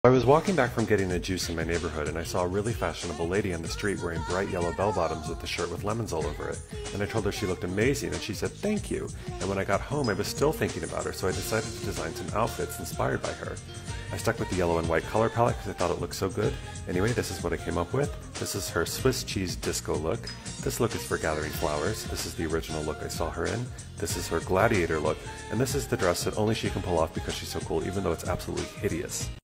I was walking back from getting a juice in my neighborhood and I saw a really fashionable lady on the street wearing bright yellow bell-bottoms with a shirt with lemons all over it. And I told her she looked amazing and she said thank you. And when I got home I was still thinking about her, so I decided to design some outfits inspired by her. I stuck with the yellow and white color palette because I thought it looked so good. Anyway, this is what I came up with. This is her Swiss cheese disco look. This look is for gathering flowers. This is the original look I saw her in. This is her gladiator look. And this is the dress that only she can pull off because she's so cool, even though it's absolutely hideous.